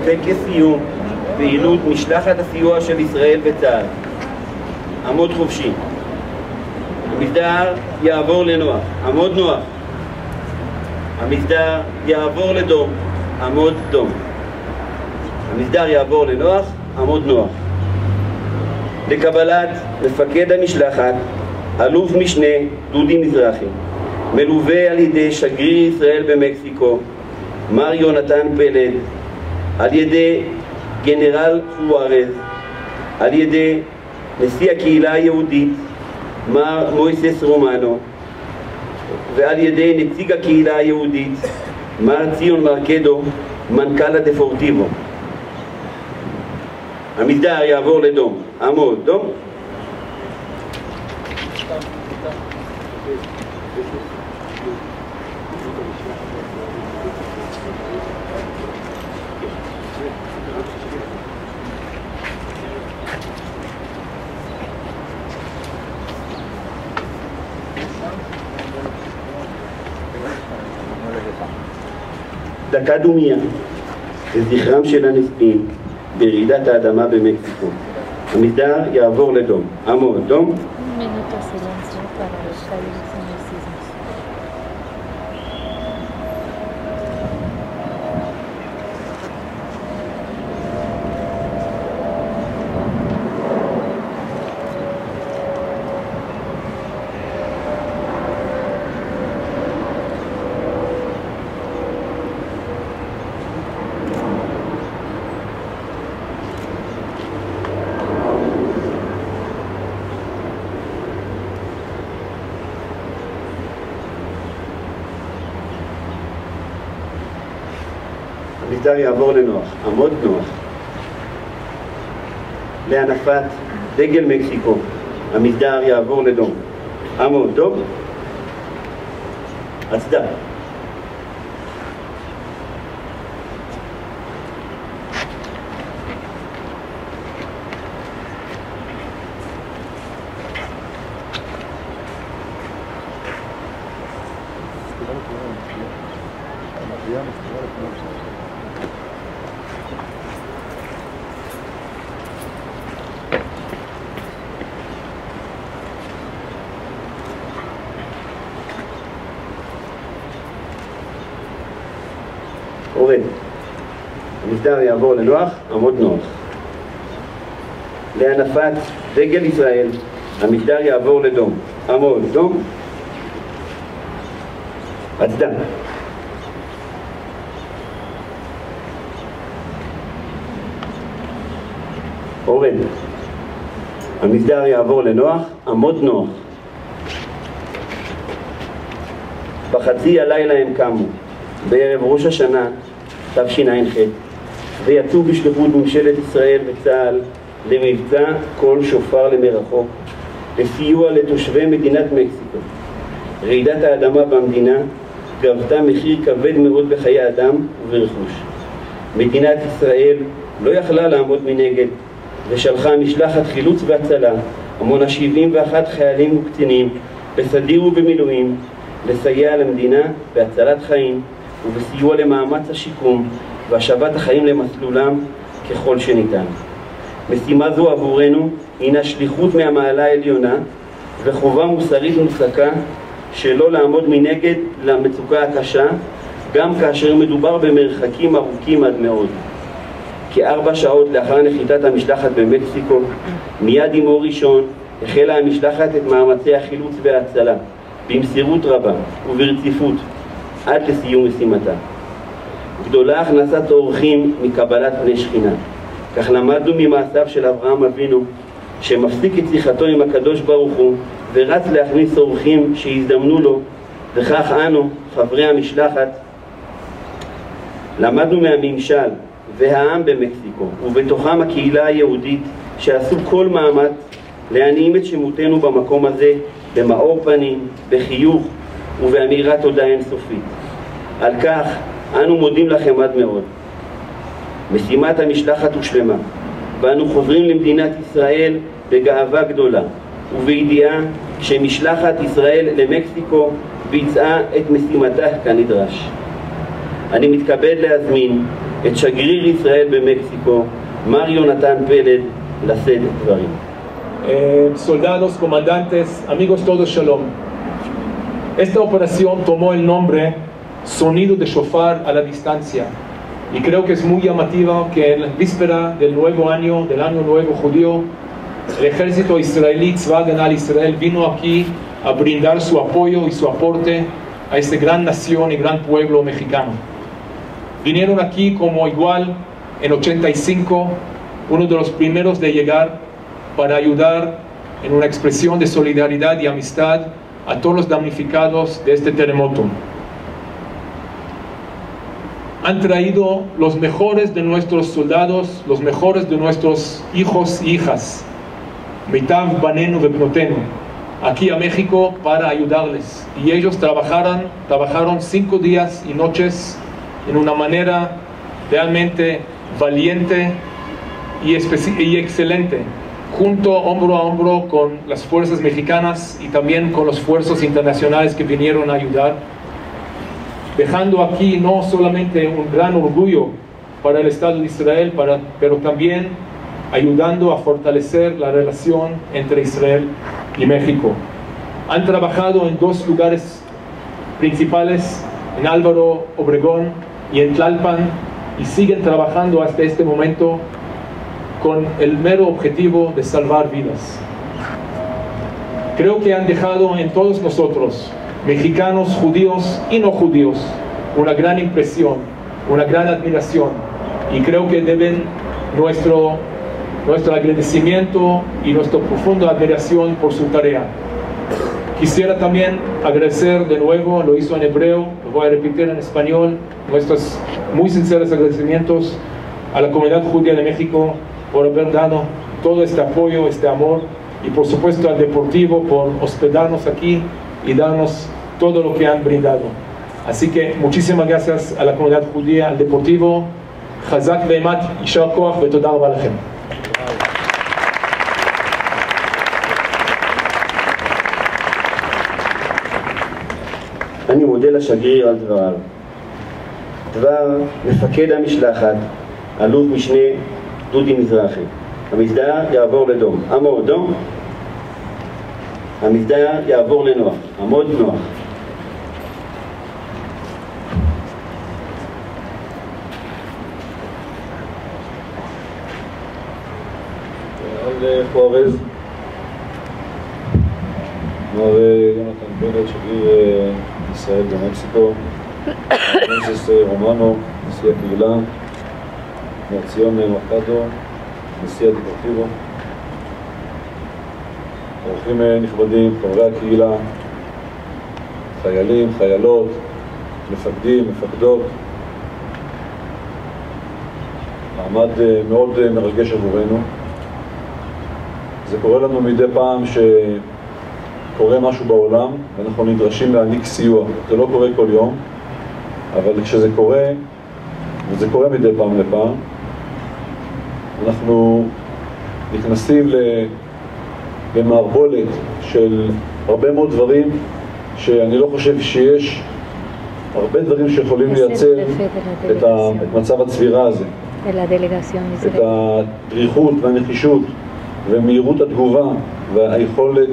טקס סיום פעילות משלחת הסיוע של ישראל וצה"ל. עמוד חופשי. המסדר יעבור לנוח. עמוד נוח. המסדר יעבור לדום. עמוד דום. המסדר יעבור לנוח. עמוד נוח. לקבלת מפקד המשלחת, אלוף משנה דודי מזרחי, מלווה על ידי שגריר ישראל במקסיקו, מר יונתן פלד, על ידי גנרל חוארז, על ידי נשיא הקהילה היהודית, מר מויסס רומנו, ועל ידי נציג הקהילה היהודית, מר ציון מרקדו, מנכ"ל הדפורטיבו. המסדר יעבור לדום. עמוד דום. דקה דומייה לזכרם של הנספים ברעידת האדמה במקסיקו. המסדר יעבור לדום. עמוד דום. המסדר יעבור לנוח. עמוד נוח. להנפת דגל מקסיקו. המסדר יעבור לדום. עמוד דום. הצדעה. אורן. המסדר יעבור לנוח. עמוד נוח. להנפת דגל ישראל. המסדר יעבור לדום. עמוד דום. הצדעה. אורן. המסדר יעבור לנוח. עמוד נוח. בחצי הלילה הם קמו בערב ראש השנה תשע"ח ויצאו בשליחות ממשלת ישראל וצה"ל למבצע קול שופר למרחוק לסיוע לתושבי מדינת מקסיקו. רעידת האדמה במדינה גבתה מחיר כבד מאוד בחיי אדם וברכוש. מדינת ישראל לא יכלה לעמוד מנגד ושלחה משלחת חילוץ והצלה המונה 71 חיילים וקצינים בסדיר ובמילואים לסייע למדינה בהצלת חיים ובסיוע למאמץ השיקום והשבת החיים למסלולם ככל שניתן. משימה זו עבורנו הינה שליחות מהמעלה העליונה וחובה מוסרית מוצקה שלא לעמוד מנגד למצוקה הקשה גם כאשר מדובר במרחקים ארוכים עד מאוד. כ4 שעות לאחר נחיתת המשלחת במקסיקו, מיד עם אור ראשון החלה המשלחת את מאמצי החילוץ וההצלה במסירות רבה וברציפות עד לסיום משימתה. גדולה הכנסת האורחים מקבלת פני שכינה. כך למדנו ממעשיו של אברהם אבינו שמפסיק את שיחתו עם הקדוש ברוך הוא ורץ להכניס אורחים שהזדמנו לו, וכך אנו, חברי המשלחת, למדנו מהממשל והעם במקסיקו ובתוכם הקהילה היהודית שעשו כל מאמץ להנעים את שמותנו במקום הזה במאור פנים, בחיוך ובאמירת תודה אינסופית. על כך אנו מודים לכם עד מאוד. משימת המשלחת הושלמה ואנו חוזרים למדינת ישראל בגאווה גדולה ובידיעה שמשלחת ישראל למקסיקו ביצעה את משימתה כנדרש. אני מתכבד להזמין את שגריר ישראל במקסיקו, מר יונתן פלד, לשאת דברים. Soldados, comandantes, amigos todos, shalom. Esta operación tomó el nombre Sonido de Shofar a la distancia. Y creo que es muy llamativo que en la víspera del nuevo año, del año nuevo judío, el ejército israelí, Tzva Haganah Israel, vino aquí a brindar su apoyo y su aporte a esta gran nación y gran pueblo mexicano. Vinieron aquí como igual en 85, uno de los primeros de llegar para ayudar en una expresión de solidaridad y amistad a todos los damnificados de este terremoto. Han traído los mejores de nuestros soldados, los mejores de nuestros hijos e hijas, Mitav Banenu Vebnotenu, aquí a México para ayudarles. Y ellos trabajaron 5 días y noches en una manera realmente valiente y excelente, junto hombro a hombro con las fuerzas mexicanas y también con los esfuerzos internacionales que vinieron a ayudar, dejando aquí no solamente un gran orgullo para el Estado de Israel, pero también ayudando a fortalecer la relación entre Israel y México. Han trabajado en 2 lugares principales, en Álvaro Obregón y en Tlalpan, y siguen trabajando hasta este momento con el mero objetivo de salvar vidas. Creo que han dejado en todos nosotros, mexicanos, judíos y no judíos, una gran impresión, una gran admiración, y creo que deben nuestro agradecimiento y nuestra profunda admiración por su tarea. Quisiera también agradecer de nuevo, lo hizo en hebreo, lo voy a repetir en español, nuestros muy sinceros agradecimientos a la comunidad judía de México por haber dado todo este apoyo, este amor, y por supuesto al Deportivo por hospedarnos aquí y darnos todo lo que han brindado. Así que muchísimas gracias a la comunidad judía, al Deportivo. Chazak ve'emat, yishar koach ve'toda rabba lachem. אני מודה לשגריר על דבריו. דבר מפקד המשלחת, אלוף משנה דודי מזרחי. המסדר יעבור לדום. עמוד דום. המסדר יעבור לנוח. עמוד נוח. על חוארז, מר יונתן פלד, שגריר ישראל במקסיקו, פרנסס רומנו, נשיא הקהילה, מר ציון מרקדו, נשיא הדפורטיבו, אורחים נכבדים, חברי הקהילה, חיילים, חיילות, מפקדים, מפקדות, מעמד מאוד מרגש עבורנו. זה קורה לנו מדי פעם שקורה משהו בעולם ואנחנו נדרשים להעניק סיוע. זה לא קורה כל יום, אבל כשזה קורה, וזה קורה מדי פעם לפעם, אנחנו נכנסים למערבולת של הרבה מאוד דברים שאני לא חושב שיש הרבה דברים שיכולים לייצר את מצב הצבירה הזה, את הדריכות והנחישות ומהירות התגובה והיכולת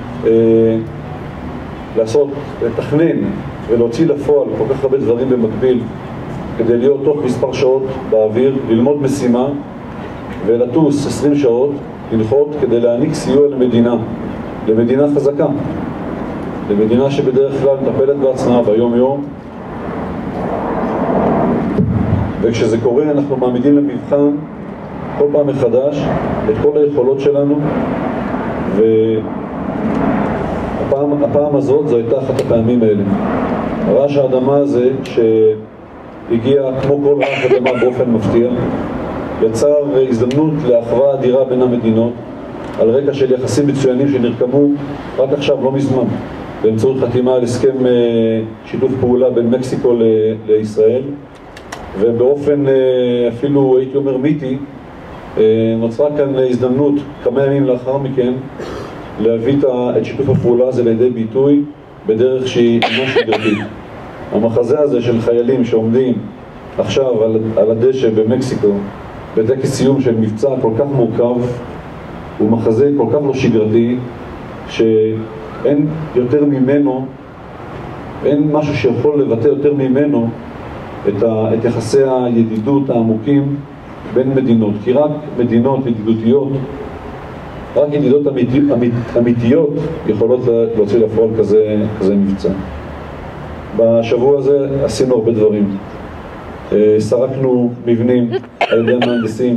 לתכנן ולהוציא לפועל כל כך הרבה דברים במקביל כדי להיות תוך מספר שעות באוויר, ללמוד משימה ולטוס 20 שעות, לנחות כדי להעניק סיוע למדינה חזקה, למדינה שבדרך כלל מטפלת בעצמה ביום יום, וכשזה קורה אנחנו מעמידים למבחן כל פעם מחדש את כל היכולות שלנו, והפעם הזאת זו הייתה אחת הפעמים האלה. רעש האדמה הזה שהגיע כמו כל רעש אדמה באופן מפתיע, יצר הזדמנות לאחווה אדירה בין המדינות על רקע של יחסים מצוינים שנרקמו רק עכשיו לא מזמן באמצעות חתימה על הסכם שיתוף פעולה בין מקסיקו לישראל, ובאופן אפילו הייתי אומר מיתי נוצרה כאן הזדמנות כמה ימים לאחר מכן להביא את שיתוף הפעולה הזה לידי ביטוי בדרך שהיא ממש שגרתית. המחזה הזה של חיילים שעומדים עכשיו על הדשא במקסיקו, בטקס סיום של מבצע כל כך מורכב, הוא מחזה כל כך לא שגרתי, שאין יותר ממנו, אין משהו שיכול לבטא יותר ממנו את יחסי הידידות העמוקים בין מדינות. כי רק מדינות ידידותיות, רק ידידות אמיתיות יכולות להוציא לפועל כזה מבצע. בשבוע הזה עשינו הרבה דברים. סרקנו מבנים על ידי המהנדסים,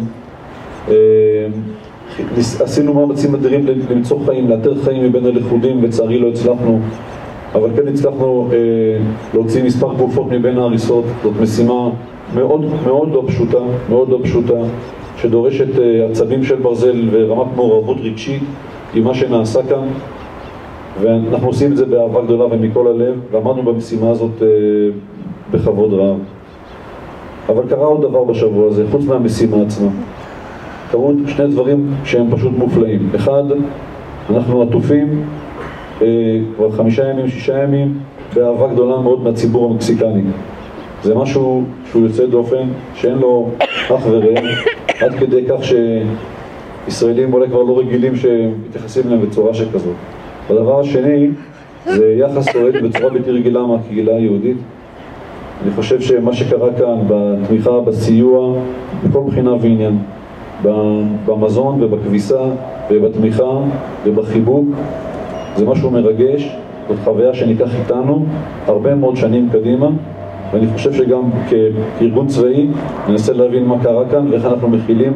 עשינו מאמצים אדירים למצוא חיים, לאתר חיים מבין הלכודים, לצערי לא הצלחנו, אבל כן הצלחנו להוציא מספר גופות מבין ההריסות. זאת משימה מאוד מאוד לא פשוטה, מאוד לא פשוטה, שדורשת עצבים של ברזל ורמת מעורבות רגשית עם מה שנעשה כאן, ואנחנו עושים את זה באהבה גדולה ומכל הלב, ועמדנו במשימה הזאת בכבוד רב. אבל קרה עוד דבר בשבוע הזה, חוץ מהמשימה עצמה. קרו שני דברים שהם פשוט מופלאים. אחד, אנחנו עטופים כבר 5 ימים, 6 ימים, באהבה גדולה מאוד מהציבור המקסיקני. זה משהו שהוא יוצא דופן, שאין לו אח ורע, עד כדי כך שישראלים אולי כבר לא רגילים שמתייחסים להם בצורה שכזאת. הדבר השני, זה יחס אוהד בצורה בלתי רגילה מהקהילה היהודית. אני חושב שמה שקרה כאן בתמיכה, בסיוע, בכל בחינה ועניין, במזון ובכביסה ובתמיכה ובחיבוק, זה משהו מרגש. זאת חוויה שניקח איתנו הרבה מאוד שנים קדימה, ואני חושב שגם כארגון צבאי ננסה להבין מה קרה כאן ואיך אנחנו מכילים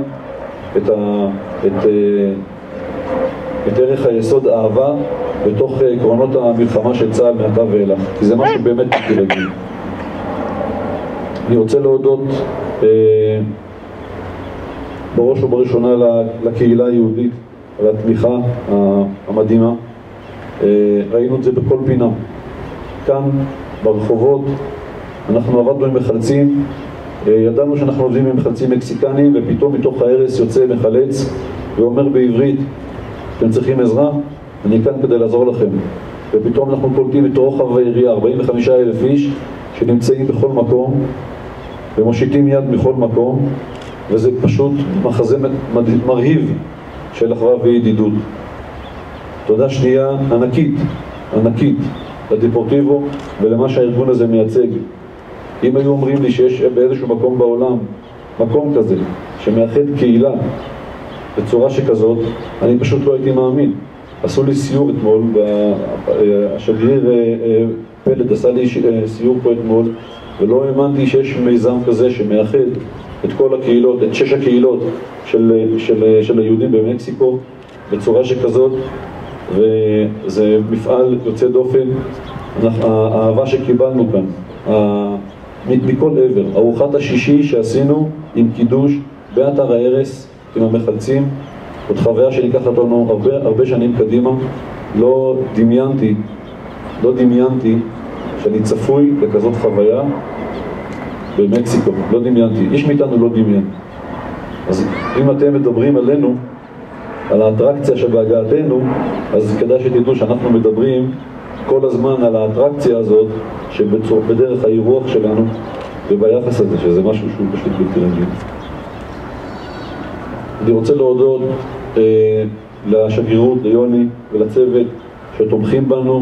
את ערך היסוד אהבה בתוך עקרונות המלחמה של צה"ל מעתה ואילך, כי זה משהו באמת בלתי רגיל. אני רוצה להודות בראש ובראשונה לקהילה היהודית על התמיכה המדהימה. ראינו את זה בכל פינה. כאן ברחובות אנחנו עבדנו עם מחלצים, ידענו שאנחנו עובדים עם מחלצים מקסיקנים, ופתאום מתוך ההרס יוצא מחלץ ואומר בעברית, אתם צריכים עזרה? אני כאן כדי לעזור לכם. ופתאום אנחנו קולטים את רוחב העירייה, 45,000 איש שנמצאים בכל מקום ומושיטים יד מכל מקום, וזה פשוט מחזה מרהיב של אחווה וידידות. תודה שנייה ענקית לדיפורטיבו ולמה שהארגון הזה מייצג. אם היו אומרים לי שיש באיזשהו מקום בעולם מקום כזה שמאחד קהילה בצורה שכזאת, אני פשוט לא הייתי מאמין. עשו לי סיור אתמול, השגריר פלד עשה לי סיור פה אתמול, ולא האמנתי שיש מיזם כזה שמאחד את כל הקהילות, את 6 הקהילות של היהודים במקסיקו בצורה שכזאת, וזה מפעל יוצא דופן. האהבה שקיבלנו כאן מכל עבר, ארוחת השישי שעשינו עם קידוש באתר ההרס עם המחלצים, זאת חוויה שניקח אותנו הרבה שנים קדימה. לא דמיינתי שאני צפוי לכזאת חוויה במקסיקו, לא דמיינתי, איש מאיתנו לא דמיין. אז אם אתם מדברים עלינו, על האטרקציה שבהגעתנו, אז כדאי שתדעו שאנחנו מדברים כל הזמן על האטרקציה הזאת שבדרך האירוח שלנו וביחס הזה, שזה משהו שהוא פשוט בלתי רגיל. אני רוצה להודות לשגרירות, ליוני ולצוות שתומכים בנו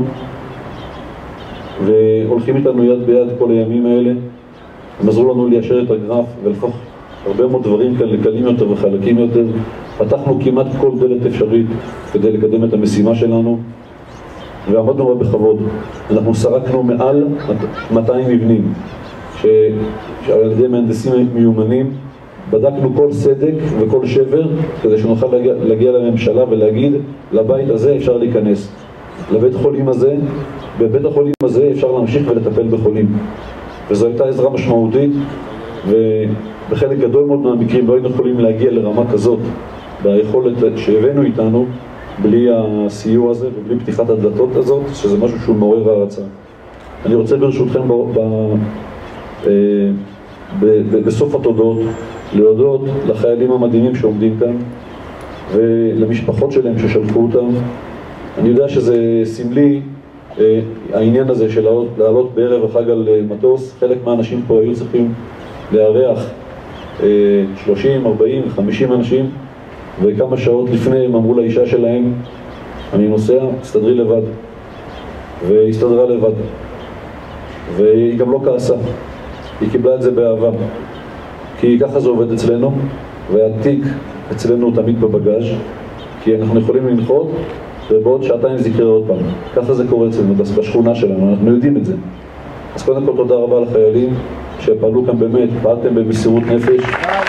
והולכים איתנו יד ביד כל הימים האלה. הם עזרו לנו ליישר את הגרף ולהפוך הרבה מאוד דברים כאן לקלים יותר וחלקים יותר. פתחנו כמעט כל דלת אפשרית כדי לקדם את המשימה שלנו ועמדנו בה בכבוד. אנחנו סרקנו מעל 200 מבנים שעל ידי מהנדסים מיומנים. בדקנו כל סדק וכל שבר כדי שנוכל להגיע לממשלה ולהגיד לבית הזה אפשר להיכנס, לבית חולים הזה, בבית החולים הזה אפשר להמשיך ולטפל בחולים. וזו הייתה עזרה משמעותית, ובחלק גדול מאוד מהמקרים לא היינו יכולים להגיע לרמה כזאת ביכולת שהבאנו איתנו בלי הסיוע הזה ובלי פתיחת הדלתות הזאת, שזה משהו שהוא מעורר הערצה. אני רוצה ברשותכם בסוף התודות להודות לחיילים המדהימים שעומדים כאן ולמשפחות שלהם ששלחו אותם. אני יודע שזה סמלי העניין הזה של לעלות בערב החג על מטוס. חלק מהאנשים פה היו צריכים לארח 30, 40, 50 אנשים, וכמה שעות לפני הם אמרו לאישה שלהם, אני נוסע, תסתדרי לבד. והיא הסתדרה לבד. והיא גם לא כעסה. היא קיבלה את זה באהבה. כי ככה זה עובד אצלנו, והתיק אצלנו תמיד בבגז', כי אנחנו יכולים לנחות, ובעוד שעתיים זה יקרה עוד פעם. ככה זה קורה אצלנו, בשכונה שלנו, אנחנו יודעים את זה. אז קודם כל תודה רבה לחיילים שפעלו כאן באמת, פעלתם במסירות נפש.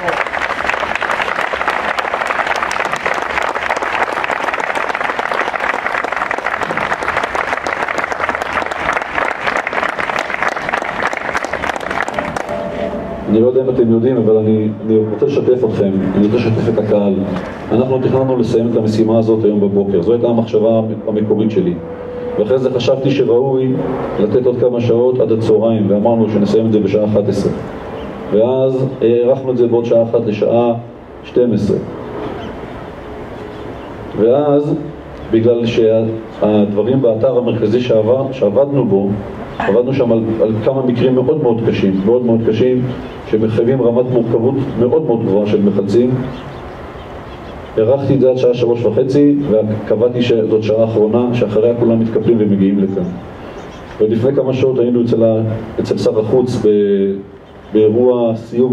אני לא יודע אם אתם יודעים, אבל אני רוצה לשתף אתכם, אני רוצה לשתף את הקהל. אנחנו תכננו לסיים את המשימה הזאת היום בבוקר, זו הייתה המחשבה המקורית שלי. ואחרי זה חשבתי שראוי לתת עוד כמה שעות עד הצהריים, ואמרנו שנסיים את זה בשעה 11. ואז הערכנו את זה בעוד שעה אחת לשעה 12. ואז, בגלל שהדברים באתר המרכזי שעבדנו בו, עבדנו שם על כמה מקרים מאוד מאוד קשים, מאוד מאוד קשים, שמחייבים רמת מורכבות מאוד מאוד גבוהה של מחלצים. ערכתי את זה עד שעה 3:30, וקבעתי שזאת שעה האחרונה, שאחריה כולם מתקפלים ומגיעים לכאן. ולפני כמה שעות היינו אצל שר החוץ באירוע סיום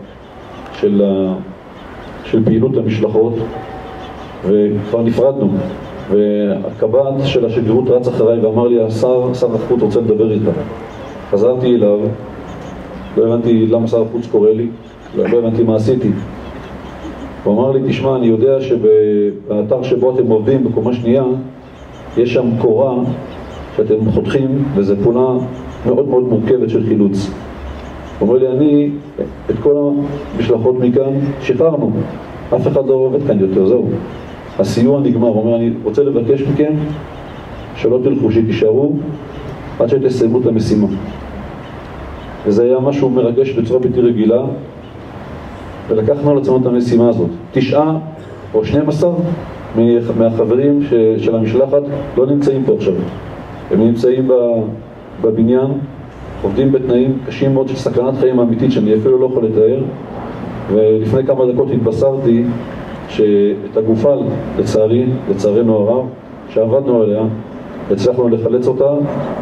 של פעילות המשלחות, וכבר נפרדנו. והקב"ט של השגרירות רץ אחריי ואמר לי, שר החוץ רוצה לדבר איתה. חזרתי אליו, לא הבנתי למה שר החוץ קורא לי, לא הבנתי מה עשיתי. הוא אמר לי, תשמע, אני יודע שבאתר שבו אתם עובדים, בקומה שנייה, יש שם קורה שאתם חותכים, וזו פעולה מאוד מאוד מורכבת של חילוץ. הוא אומר לי, אני את כל המשלחות מכאן שחררנו, אף אחד לא עובד כאן יותר, זהו. הסיוע נגמר. הוא אומר, אני רוצה לבקש מכם שלא תלכו, שתישארו עד שתסיימו את המשימה. וזה היה משהו מרגש בצורה בלתי רגילה, ולקחנו על עצמנו את המשימה הזאת. 9 או 12 מהחברים של המשלחת לא נמצאים פה עכשיו. הם נמצאים בבניין, עובדים בתנאים קשים מאוד של סכנת חיים אמיתית שאני אפילו לא יכול לתאר. ולפני כמה דקות התבשרתי שאת הגופה, לצערנו הרב, שעבדנו עליה, הצלחנו לחלץ אותה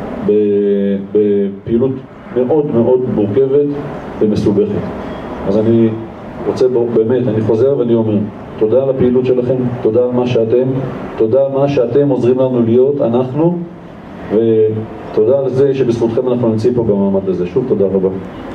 בפעילות מאוד מאוד מורכבת ומסובכת. אז אני רוצה באמת, אני חוזר ואני אומר, תודה על הפעילות שלכם, תודה על מה שאתם, תודה על מה שאתם עוזרים לנו להיות, אנחנו, ותודה על זה שבזכותכם אנחנו נמצאים פה במעמד הזה. שוב תודה רבה.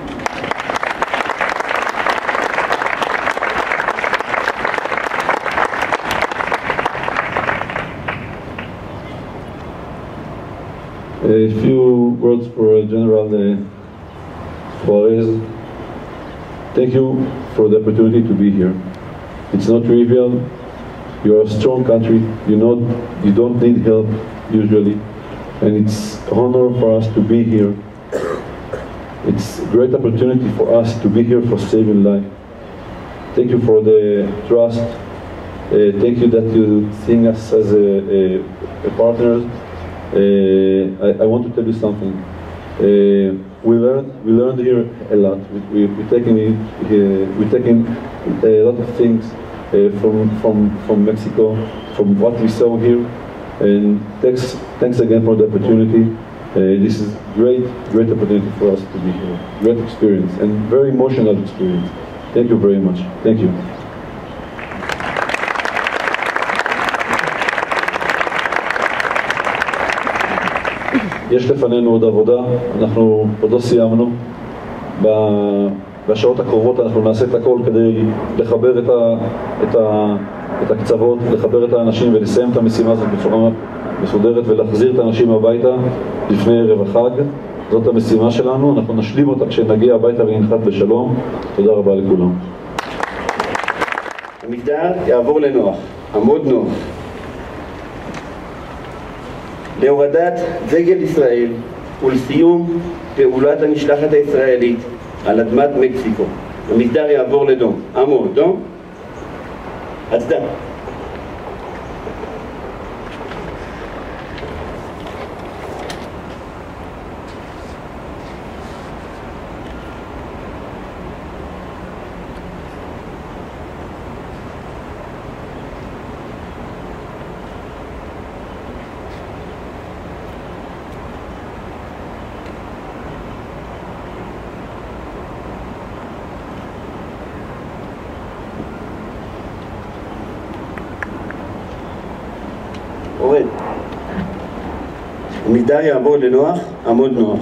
A few words for General Juarez. Thank you for the opportunity to be here. It's not trivial. You are a strong country. You don't need help usually, and it's an honor for us to be here. It's a great opportunity for us to be here for saving life. Thank you for the trust. Thank you that you see us as a partner. I want to tell you something. We learned here a lot. We're taking a lot of things from Mexico, from what we saw here. And thanks again for the opportunity. This is great opportunity for us to be here. Great experience and very emotional experience. Thank you very much. Thank you. יש לפנינו עוד עבודה, אנחנו עוד לא סיימנו. בשעות הקרובות אנחנו נעשה את הכל כדי לחבר את הקצוות, לחבר את האנשים ולסיים את המשימה הזאת בצורה מסודרת ולהחזיר את האנשים הביתה לפני ערב החג. זאת המשימה שלנו, אנחנו נשלים אותה כשנגיע הביתה ונחת בשלום. תודה רבה לכולם. המגדר יעבור לנוח, עמוד נוח. להורדת דגל ישראל ולסיום פעולת המשלחת הישראלית על אדמת מקסיקו. המגדר יעבור לדום. עמוד, דום. הצדה. המסדר יעבור לנוח, עמוד נוח.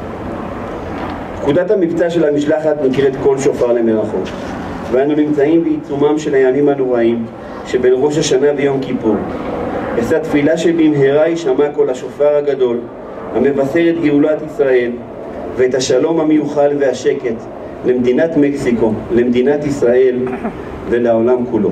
פקודת המבצע של המשלחת נקראת קול שופר למרחוק, ואנו נמצאים בעיצומם של הימים הנוראים שבין ראש השנה ויום כיפור. אשא תפילה שבמהרה יישמע קול השופר הגדול המבשר את גאולת ישראל ואת השלום המיוחל והשקט למדינת מקסיקו, למדינת ישראל ולעולם כולו.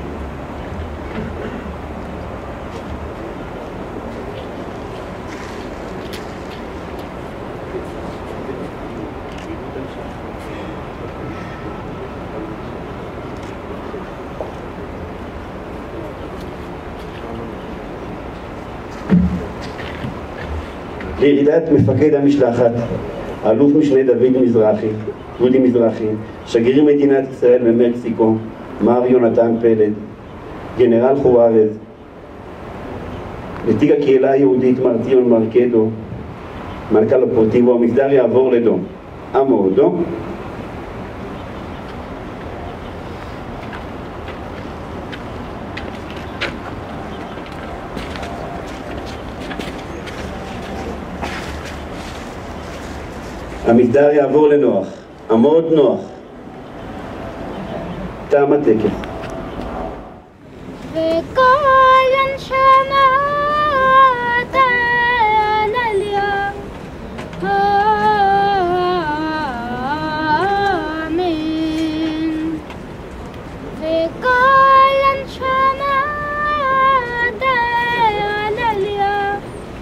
לירידת מפקד המשלחת, אלוף משנה דודי מזרחי, שגריר מדינת ישראל במקסיקו, מר יונתן פלד, גנרל חוארז, נציג הקהילה היהודית מר ציון מרקדו, מנכ"ל הפורטיבו, המסדר יעבור לדום. עמו דום. המסדר יעבור לנוח. עמוד נוח. תם הטקס. וכל הנשמה תעלליה, אמן. וכל הנשמה תעלליה,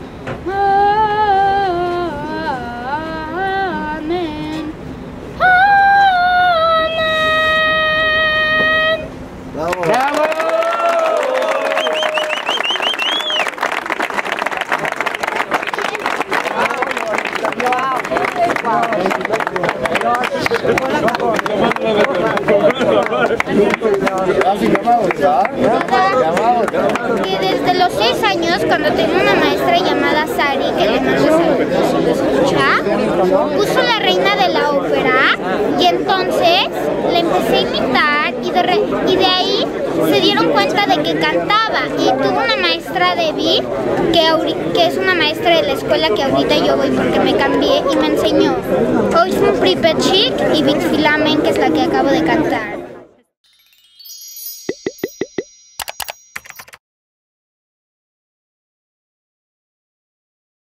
que desde los 6 años, cuando tenía una maestra llamada Sari, que le mando saludos si lo escucha, puso la reina de la ópera y entonces le empecé a imitar y de ahí se dieron cuenta de que cantaba y tuvo una maestra de VIP que es una maestra de la escuela que ahorita yo voy porque me cambié y me enseñó Oismu Pripet Chic y Bit Filamen, que es la que acabo de cantar.